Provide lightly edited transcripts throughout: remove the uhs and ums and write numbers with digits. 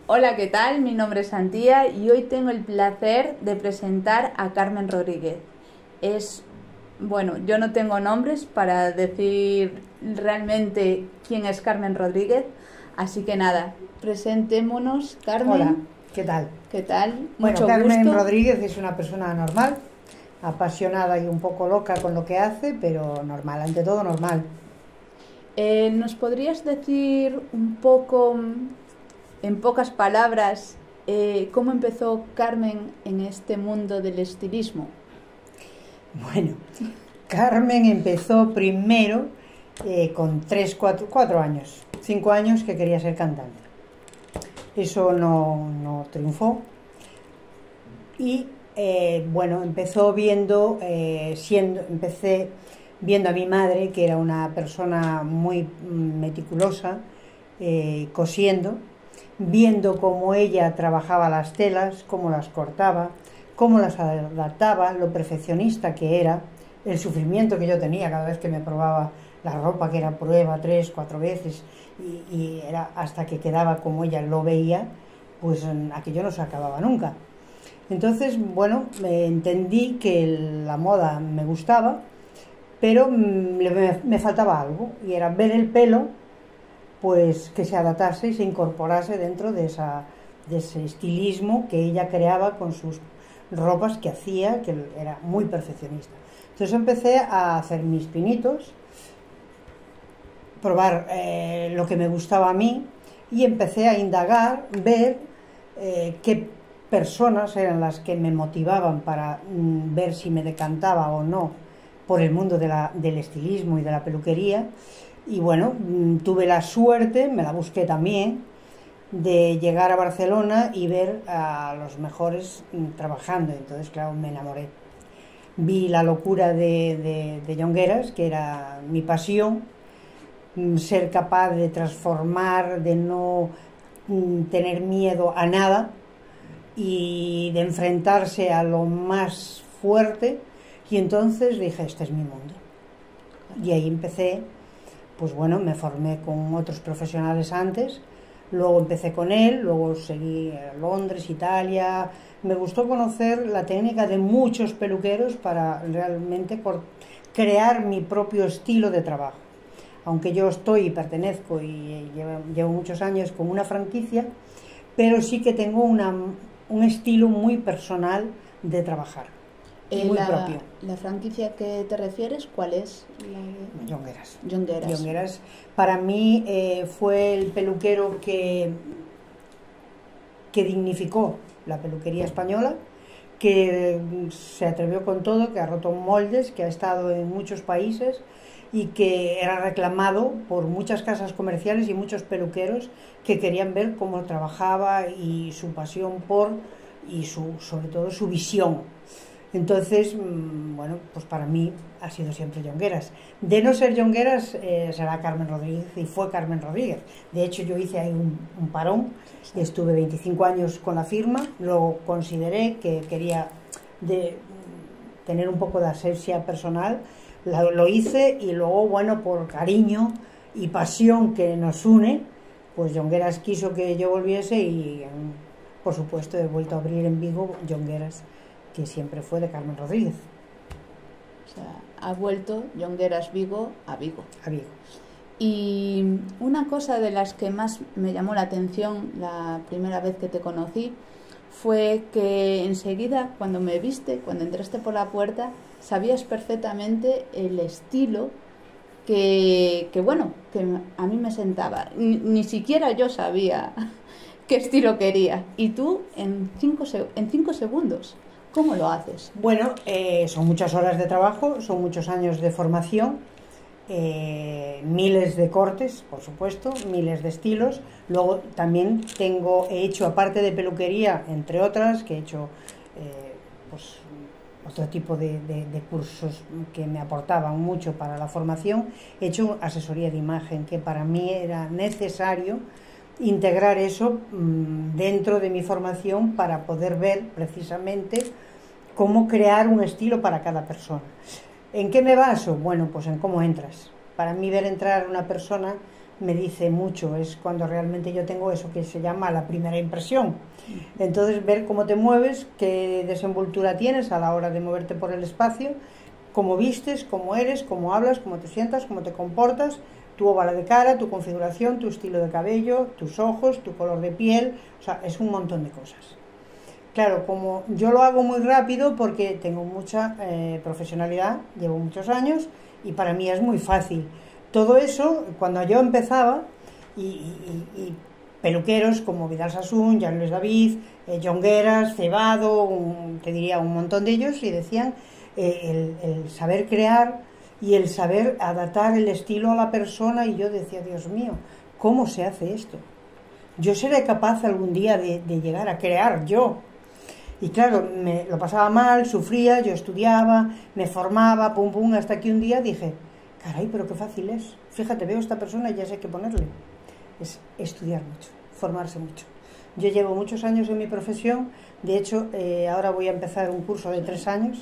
Hola, ¿qué tal? Mi nombre es Antía y hoy tengo el placer de presentar a Carmen Rodríguez. Yo no tengo nombres para decir realmente quién es Carmen Rodríguez, así que nada, presentémonos, Carmen. Hola, ¿qué tal? ¿Qué tal? Bueno, Mucho Carmen gusto. Rodríguez es una persona normal, apasionada y un poco loca con lo que hace, pero normal, ante todo normal. ¿Nos podrías decir un poco, en pocas palabras, cómo empezó Carmen en este mundo del estilismo? Bueno, Carmen empezó primero con 4 años, 5 años que quería ser cantante. Eso no triunfó y empecé viendo a mi madre, que era una persona muy meticulosa, cosiendo, viendo cómo ella trabajaba las telas, cómo las cortaba, cómo las adaptaba, lo perfeccionista que era, el sufrimiento que yo tenía cada vez que me probaba la ropa, que era prueba 3, 4 veces, y era hasta que quedaba como ella lo veía, pues aquello no se acababa nunca. Entonces, entendí que la moda me gustaba, pero me faltaba algo, y era ver el pelo, pues que se adaptase y se incorporase dentro de ese estilismo que ella creaba con sus ropas que hacía, que era muy perfeccionista. Entonces empecé a hacer mis pinitos, probar lo que me gustaba a mí, y empecé a indagar, ver qué personas eran las que me motivaban para ver si me decantaba o no por el mundo del estilismo y de la peluquería. Y bueno, tuve la suerte, me la busqué también, de llegar a Barcelona y ver a los mejores trabajando. Entonces, claro, me enamoré. Vi la locura de Jongueras, que era mi pasión, ser capaz de transformar, de no tener miedo a nada y de enfrentarse a lo más fuerte. Y entonces dije, este es mi mundo. Y ahí empecé. Pues bueno, me formé con otros profesionales antes, luego empecé con él, luego seguí a Londres, Italia. Me gustó conocer la técnica de muchos peluqueros para realmente crear mi propio estilo de trabajo. Aunque yo pertenezco y llevo muchos años con una franquicia, pero sí que tengo un estilo muy personal de trabajar. Muy propio. ¿La franquicia que te refieres, cuál es? Jongueras. Jongueras. Para mí fue el peluquero que dignificó la peluquería española, que se atrevió con todo, que ha roto moldes, que ha estado en muchos países y que era reclamado por muchas casas comerciales y muchos peluqueros que querían ver cómo trabajaba y su pasión y sobre todo su visión. Entonces, pues para mí ha sido siempre Jongueras. De no ser Jongueras, será Carmen Rodríguez, y fue Carmen Rodríguez. De hecho, yo hice ahí un parón, estuve 25 años con la firma, luego consideré que quería tener un poco de asepsia personal, lo hice, y luego, por cariño y pasión que nos une, pues Jongueras quiso que yo volviese y, por supuesto, he vuelto a abrir en Vigo Jongueras, que siempre fue de Carmen Rodríguez. O sea, ha vuelto Jongueras Vigo a Vigo. A Vigo. Y una cosa de las que más me llamó la atención la primera vez que te conocí fue que enseguida, cuando me viste, cuando entraste por la puerta, sabías perfectamente el estilo que a mí me sentaba. Ni siquiera yo sabía qué estilo quería. Y tú, en 5 segundos, ¿cómo lo haces? Bueno, son muchas horas de trabajo, son muchos años de formación, miles de cortes, por supuesto, miles de estilos. Luego también he hecho, aparte de peluquería, entre otras, que he hecho otro tipo de cursos que me aportaban mucho para la formación. He hecho asesoría de imagen, que para mí era necesario integrar eso dentro de mi formación para poder ver precisamente cómo crear un estilo para cada persona. ¿En qué me baso? Bueno, pues en cómo entras. Para mí, ver entrar una persona me dice mucho, es cuando realmente yo tengo eso que se llama la primera impresión. Entonces, ver cómo te mueves, qué desenvoltura tienes a la hora de moverte por el espacio, cómo vistes, cómo eres, cómo hablas, cómo te sientas, cómo te comportas, tu óvalo de cara, tu configuración, tu estilo de cabello, tus ojos, tu color de piel, o sea, es un montón de cosas. Claro, como yo lo hago muy rápido porque tengo mucha profesionalidad, llevo muchos años y para mí es muy fácil. Todo eso, cuando yo empezaba, y peluqueros como Vidal Sassoon, Jean-Louis David, Jongueras, Cebado, te diría un montón de ellos, y decían el saber crear y el saber adaptar el estilo a la persona, y yo decía, Dios mío, ¿cómo se hace esto? Yo seré capaz algún día de llegar a crear yo. Y claro, me lo pasaba mal, sufría, yo estudiaba, me formaba, pum pum, hasta que un día dije, caray, pero qué fácil es. Fíjate, veo a esta persona y ya sé qué ponerle. Es estudiar mucho, formarse mucho. Yo llevo muchos años en mi profesión, de hecho, ahora voy a empezar un curso de 3 años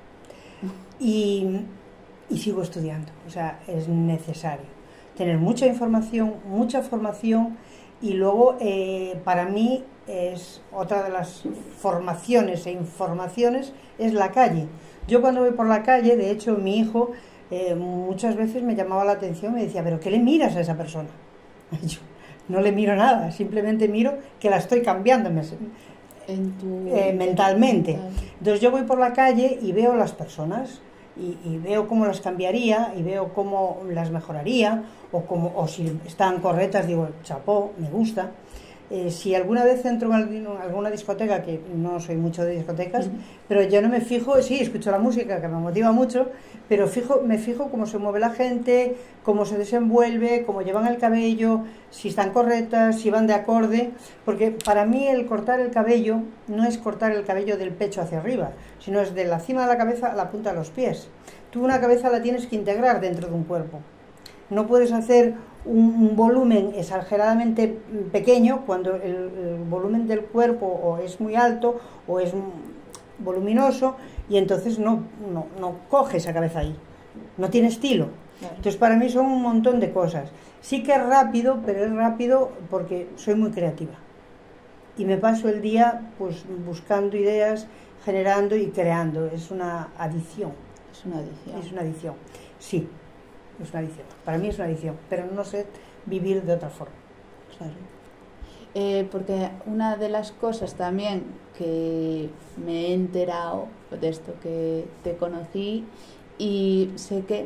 y sigo estudiando. O sea, es necesario tener mucha información, mucha formación, y luego para mí es otra de las formaciones e informaciones es la calle. Yo cuando voy por la calle, de hecho mi hijo muchas veces me llamaba la atención, me decía, ¿pero qué le miras a esa persona? Yo no le miro nada, simplemente miro que la estoy cambiando mentalmente. Entonces yo voy por la calle y veo las personas y veo cómo las cambiaría y veo cómo las mejoraría o si están correctas, digo, chapó, me gusta. Si alguna vez entro en alguna discoteca, que no soy mucho de discotecas, pero yo no me fijo, sí, escucho la música que me motiva mucho, pero me fijo cómo se mueve la gente, cómo se desenvuelve, cómo llevan el cabello, si están correctas, si van de acorde, porque para mí el cortar el cabello no es cortar el cabello del pecho hacia arriba, sino es de la cima de la cabeza a la punta de los pies. Tú una cabeza la tienes que integrar dentro de un cuerpo. No puedes hacer un volumen exageradamente pequeño cuando el volumen del cuerpo o es muy alto o es voluminoso, y entonces no coge esa cabeza ahí, no tiene estilo. Claro. Entonces para mí son un montón de cosas. Sí que es rápido, pero es rápido porque soy muy creativa y me paso el día pues buscando ideas, generando y creando. Es una adicción. Es una adicción. Es una adicción, sí. Es una adicción. Para mí es una adicción, pero no sé vivir de otra forma. Claro. Porque una de las cosas también que me he enterado de esto, que te conocí y sé que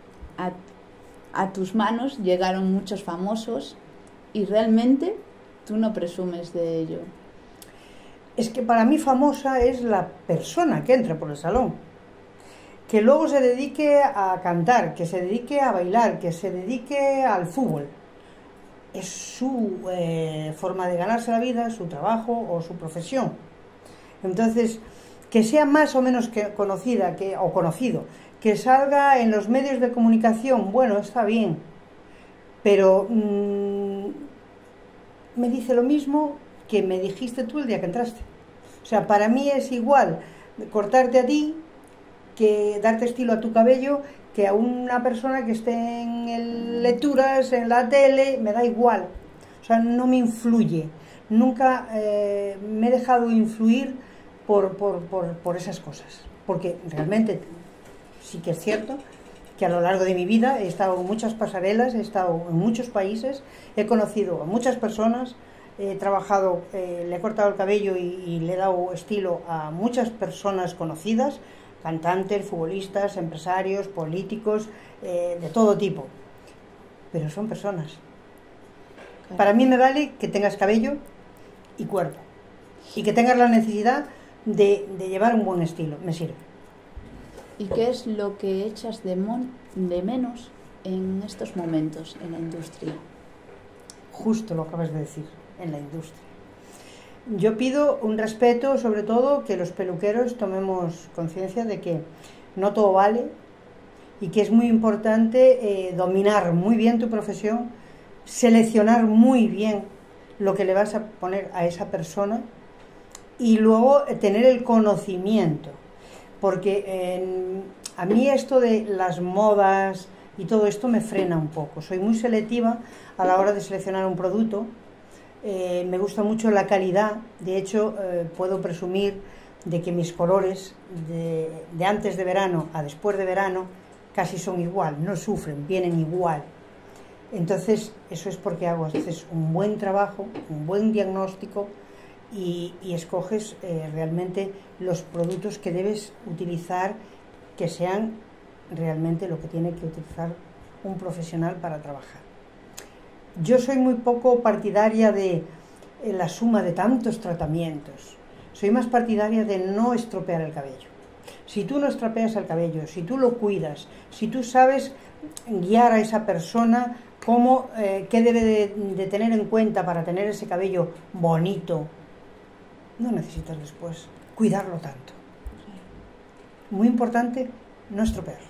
a tus manos llegaron muchos famosos y realmente tú no presumes de ello. Es que para mí famosa es la persona que entra por el salón. Que luego se dedique a cantar, que se dedique a bailar, que se dedique al fútbol. Es su forma de ganarse la vida, su trabajo o su profesión. Entonces, que sea más o menos conocida o conocido, que salga en los medios de comunicación, bueno, está bien, pero me dice lo mismo que me dijiste tú el día que entraste. O sea, para mí es igual cortarte a ti, que darte estilo a tu cabello, que a una persona que esté en lecturas, en la tele, me da igual. O sea, no me influye. Nunca me he dejado influir por esas cosas. Porque realmente sí que es cierto que a lo largo de mi vida he estado en muchas pasarelas, he estado en muchos países, he conocido a muchas personas, he trabajado, le he cortado el cabello y le he dado estilo a muchas personas conocidas, cantantes, futbolistas, empresarios, políticos, de todo tipo. Pero son personas. Claro. Para mí me vale que tengas cabello y cuerpo. Y que tengas la necesidad de llevar un buen estilo. Me sirve. ¿Y qué es lo que echas de menos en estos momentos en la industria? Justo lo acabas de decir, en la industria. Yo pido un respeto, sobre todo, que los peluqueros tomemos conciencia de que no todo vale y que es muy importante dominar muy bien tu profesión, seleccionar muy bien lo que le vas a poner a esa persona y luego tener el conocimiento. Porque a mí esto de las modas, y todo esto me frena un poco. Soy muy selectiva a la hora de seleccionar un producto. Me gusta mucho la calidad. De hecho, puedo presumir de que mis colores de antes de verano a después de verano casi son igual, no sufren, vienen igual. Entonces, eso es porque hago a veces un buen trabajo, un buen diagnóstico y escoges realmente los productos que debes utilizar, que sean realmente lo que tiene que utilizar un profesional para trabajar. Yo soy muy poco partidaria de la suma de tantos tratamientos. Soy más partidaria de no estropear el cabello. Si tú no estropeas el cabello, si tú lo cuidas, si tú sabes guiar a esa persona cómo, qué debe de tener en cuenta para tener ese cabello bonito, no necesitas después cuidarlo tanto. Muy importante no estropearlo.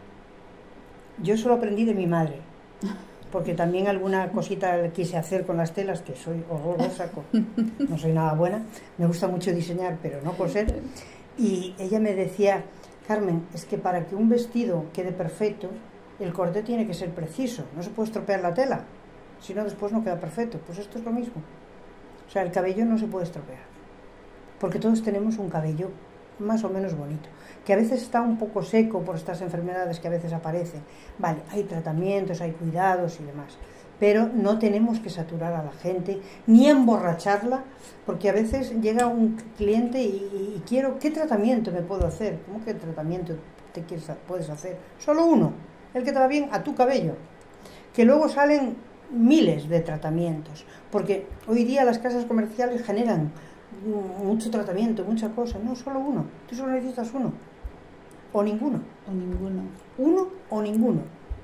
Yo eso lo aprendí de mi madre, porque también alguna cosita quise hacer con las telas, que soy horrorosa, no soy nada buena, me gusta mucho diseñar, pero no coser, y ella me decía, Carmen, es que para que un vestido quede perfecto, el corte tiene que ser preciso, no se puede estropear la tela, si no después no queda perfecto. Pues esto es lo mismo, o sea, el cabello no se puede estropear, porque todos tenemos un cabello más o menos bonito, que a veces está un poco seco por estas enfermedades que a veces aparecen. Vale, hay tratamientos, hay cuidados y demás, pero no tenemos que saturar a la gente ni emborracharla, porque a veces llega un cliente y quiero, ¿qué tratamiento me puedo hacer? ¿Cómo que tratamiento puedes hacer? Solo uno, el que te va bien a tu cabello, que luego salen miles de tratamientos, porque hoy día las casas comerciales generan mucho tratamiento, mucha cosa. No, solo uno, tú solo necesitas uno o ninguno, uno o ninguno.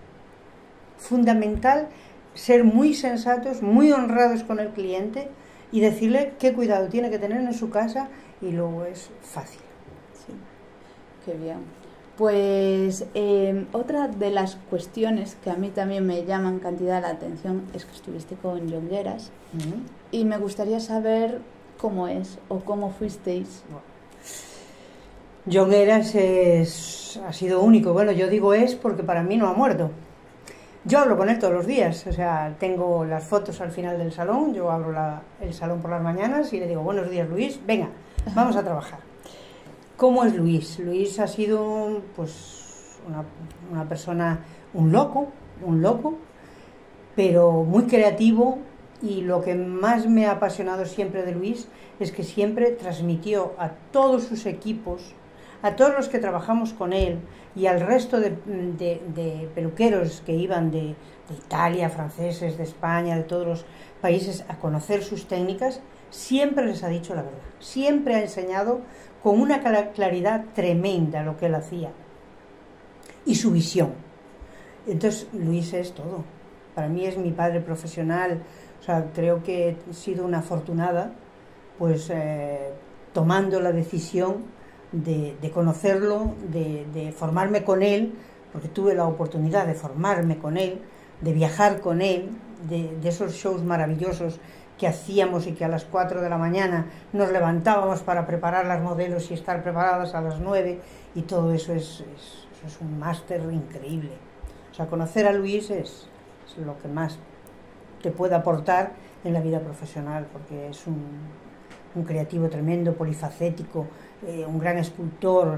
Fundamental ser muy sensatos, muy honrados con el cliente y decirle qué cuidado tiene que tener en su casa, y luego es fácil. Sí, qué bien. Pues otra de las cuestiones que a mí también me llaman cantidad la atención es que estuviste con Jongueras. Y me gustaría saber cómo es o cómo fuisteis. Jongueras ha sido único. Bueno, yo digo es porque para mí no ha muerto. Yo hablo con él todos los días, o sea, tengo las fotos al final del salón, yo abro el salón por las mañanas y le digo, buenos días Luis, venga, vamos a trabajar. ¿Cómo es Luis? Luis ha sido pues una persona, un loco, pero muy creativo, y lo que más me ha apasionado siempre de Luis es que siempre transmitió a todos sus equipos, a todos los que trabajamos con él y al resto de peluqueros que iban de Italia, franceses, de España, de todos los países a conocer sus técnicas, siempre les ha dicho la verdad, siempre ha enseñado con una claridad tremenda lo que él hacía y su visión. Entonces Luis es todo, para mí es mi padre profesional. O sea, creo que he sido una afortunada, pues tomando la decisión de conocerlo, de formarme con él, porque tuve la oportunidad de formarme con él, de viajar con él, de esos shows maravillosos que hacíamos y que a las 4 de la mañana nos levantábamos para preparar las modelos y estar preparadas a las 9, y todo eso es un máster increíble. O sea, conocer a Luis es lo que más te puede aportar en la vida profesional, porque es un creativo tremendo, polifacético, un gran escultor,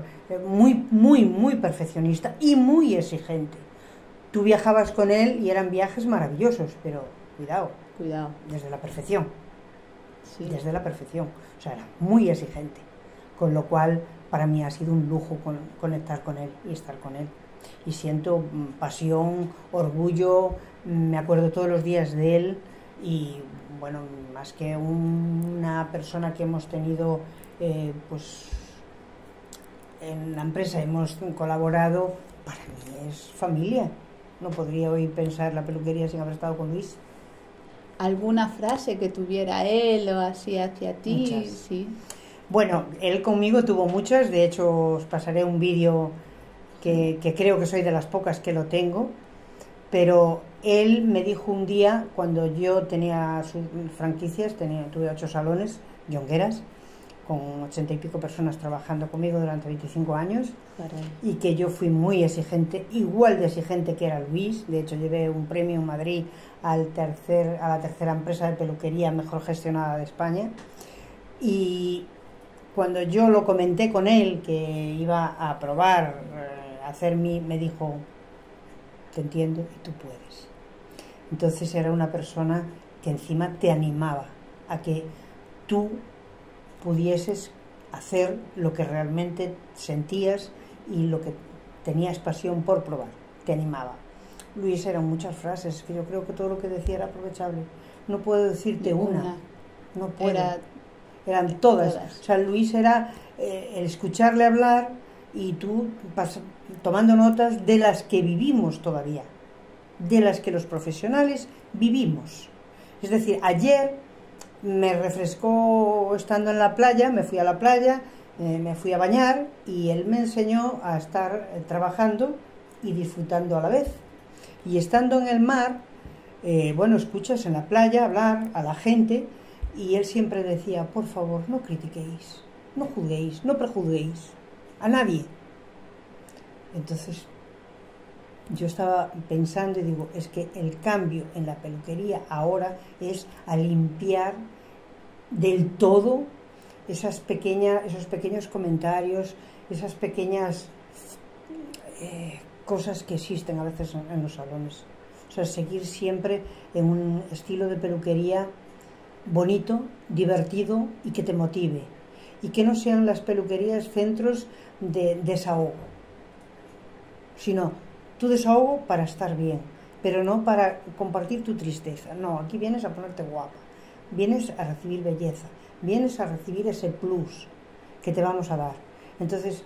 muy perfeccionista y muy exigente. Tú viajabas con él y eran viajes maravillosos, pero cuidado, desde la perfección, sí. Desde la perfección, o sea, era muy exigente, con lo cual para mí ha sido un lujo conectar con él y estar con él. Y siento pasión, orgullo, me acuerdo todos los días de él, y bueno, más que una persona que hemos tenido pues en la empresa, hemos colaborado, para mí es familia. No podría hoy pensar la peluquería sin haber estado con Luis. ¿Alguna frase que tuviera él o así hacia ti? Muchas. Sí. Bueno, él conmigo tuvo muchas, de hecho os pasaré un vídeo que creo que soy de las pocas que lo tengo, pero él me dijo un día, cuando yo tenía sus franquicias, tuve 8 salones, Jongueras, con 80 y pico personas trabajando conmigo durante 25 años. Caray. Y que yo fui muy exigente, igual de exigente que era Luis. De hecho, llevé un premio en Madrid a la tercera empresa de peluquería mejor gestionada de España. Y cuando yo lo comenté con él, que iba a probar me dijo: te entiendo y tú puedes. Entonces era una persona que encima te animaba a que tú pudieses hacer lo que realmente sentías y lo que tenías pasión por probar. Te animaba. Luis, eran muchas frases, que yo creo que todo lo que decía era aprovechable. No puedo decirte una. No puedo. Eran todas. O sea, Luis era el escucharle hablar y tú tomando notas de las que vivimos todavía, de las que los profesionales vivimos. Es decir, ayer me refrescó estando en la playa, me fui a la playa, me fui a bañar y él me enseñó a estar trabajando y disfrutando a la vez. Y estando en el mar, escuchas en la playa hablar a la gente y él siempre decía: por favor, no critiquéis, no juzguéis, no prejuzguéis a nadie. Entonces yo estaba pensando y digo, es que el cambio en la peluquería ahora es a limpiar del todo esos pequeños comentarios, esas pequeñas cosas que existen a veces en los salones. O sea, seguir siempre en un estilo de peluquería bonito, divertido y que te motive. Y que no sean las peluquerías centros de desahogo, sino tu desahogo para estar bien, pero no para compartir tu tristeza. No, aquí vienes a ponerte guapa, vienes a recibir belleza, vienes a recibir ese plus que te vamos a dar. Entonces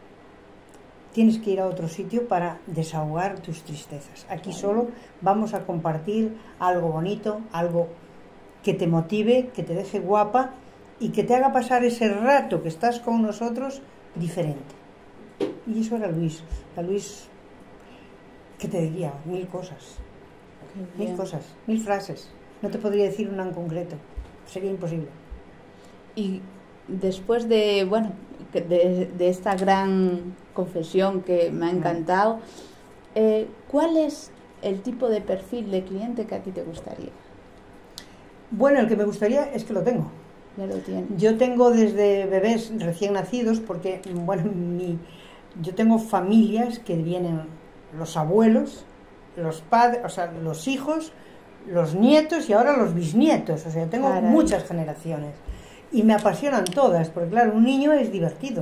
tienes que ir a otro sitio para desahogar tus tristezas. Aquí solo vamos a compartir algo bonito, algo que te motive, que te deje guapa y que te haga pasar ese rato que estás con nosotros diferente. Y eso era Luis. A Luis, que te diría 1000 cosas, 1000 cosas, 1000 frases. No te podría decir una en concreto, sería imposible. Y después de esta gran confesión que me ha encantado, ¿cuál es el tipo de perfil de cliente que a ti te gustaría? Bueno, el que me gustaría es que lo tengo. Ya lo tienes. Yo tengo desde bebés recién nacidos, porque yo tengo familias que vienen los abuelos, los padres, o sea, los hijos, los nietos y ahora los bisnietos. O sea, tengo muchas generaciones y me apasionan todas, porque claro, un niño es divertido.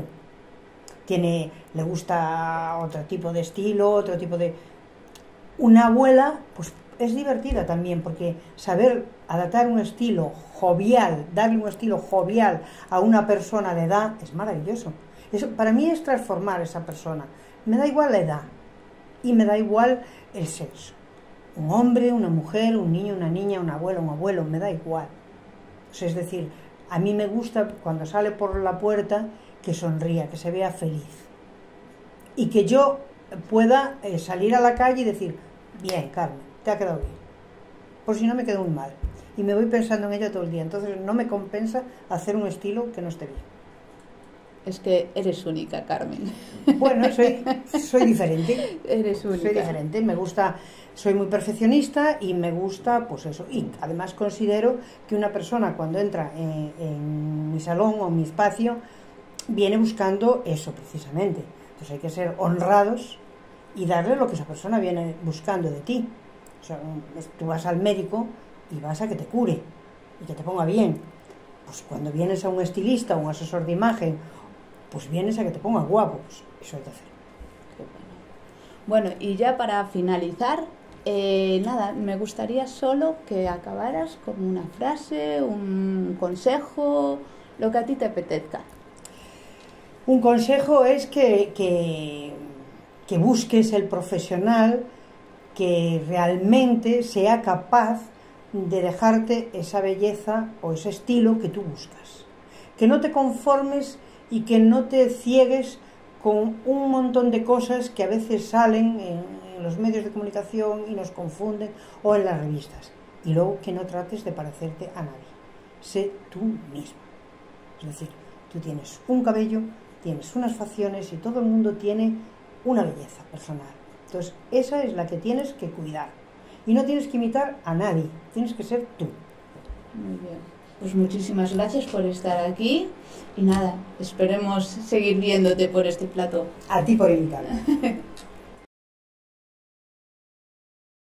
Le gusta otro tipo de estilo, otro tipo de... Una abuela, pues es divertida también, porque saber adaptar un estilo jovial, darle un estilo jovial a una persona de edad es maravilloso. Eso para mí es transformar a esa persona. Me da igual la edad y me da igual el sexo. Un hombre, una mujer, un niño, una niña, una abuela, un abuelo, me da igual. O sea, es decir, a mí me gusta cuando sale por la puerta que sonría, que se vea feliz. Y que yo pueda salir a la calle y decir: bien, Carmen, te ha quedado bien. Por si no me quedo muy mal. Y me voy pensando en ella todo el día. Entonces no me compensa hacer un estilo que no esté bien. Es que eres única, Carmen. Bueno, soy diferente. Eres única. Soy diferente, me gusta, soy muy perfeccionista y me gusta, pues eso. Y además considero que una persona cuando entra en mi salón o en mi espacio viene buscando eso precisamente. Entonces hay que ser honrados y darle lo que esa persona viene buscando de ti. O sea, tú vas al médico y vas a que te cure y que te ponga bien. Pues cuando vienes a un estilista o un asesor de imagen, pues vienes a que te ponga guapo. Pues eso hay que hacer. Qué bueno. Bueno, y ya para finalizar, me gustaría solo que acabaras con una frase, un consejo, lo que a ti te apetezca. Un consejo es que busques el profesional que realmente sea capaz de dejarte esa belleza o ese estilo que tú buscas. Que no te conformes y que no te ciegues con un montón de cosas que a veces salen en los medios de comunicación y nos confunden, o en las revistas. Y luego que no trates de parecerte a nadie. Sé tú misma. Es decir, Tú tienes un cabello, tienes unas facciones y todo el mundo tiene una belleza personal. Entonces, esa es la que tienes que cuidar. Y no tienes que imitar a nadie, tienes que ser tú. Muy bien. Pues muchísimas gracias por estar aquí y nada, esperemos seguir viéndote por este plató. A ti por invitarme.